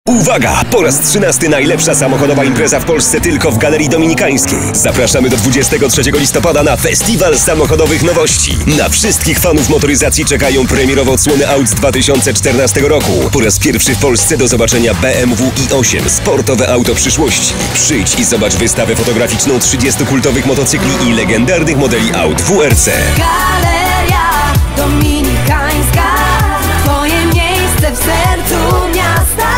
Uwaga! Po raz 13 najlepsza samochodowa impreza w Polsce tylko w Galerii Dominikańskiej. Zapraszamy do 23 listopada na Festiwal Samochodowych Nowości. Na wszystkich fanów motoryzacji czekają premierowe odsłony aut z 2014 roku. Po raz pierwszy w Polsce do zobaczenia BMW i8, sportowe auto przyszłości. Przyjdź i zobacz wystawę fotograficzną 30 kultowych motocykli i legendarnych modeli aut WRC. Galeria Dominikańska, twoje miejsce w sercu miasta.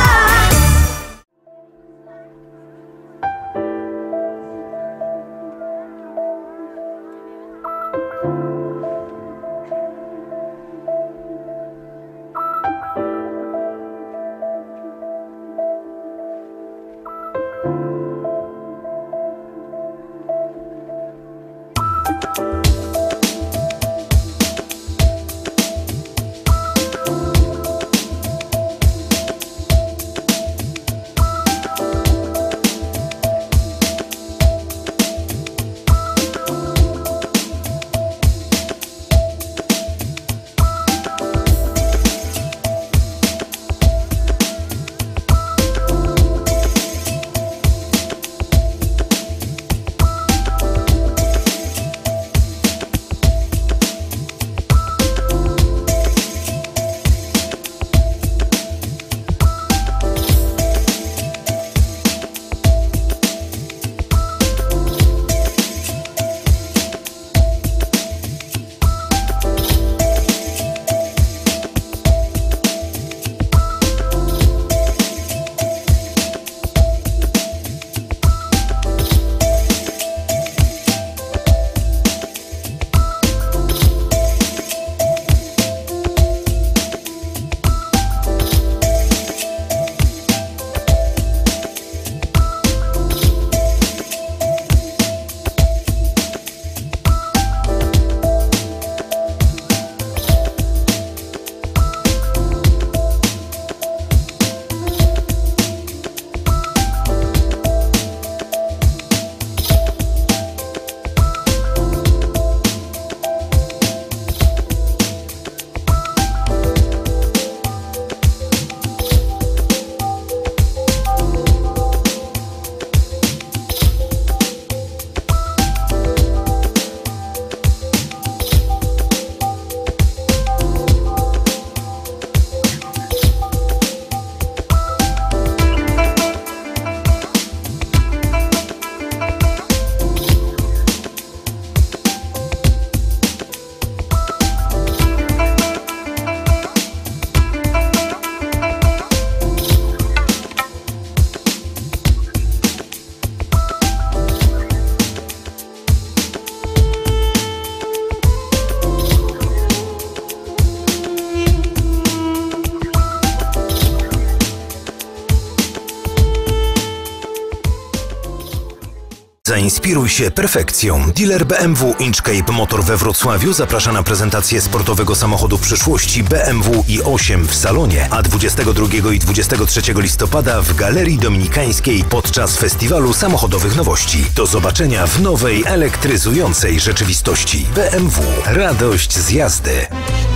Zainspiruj się perfekcją. Dealer BMW Inchcape Motor we Wrocławiu zaprasza na prezentację sportowego samochodu przyszłości BMW i8 w salonie, a 22 i 23 listopada w Galerii Dominikańskiej podczas Festiwalu Samochodowych Nowości. Do zobaczenia w nowej, elektryzującej rzeczywistości. BMW. Radość z jazdy.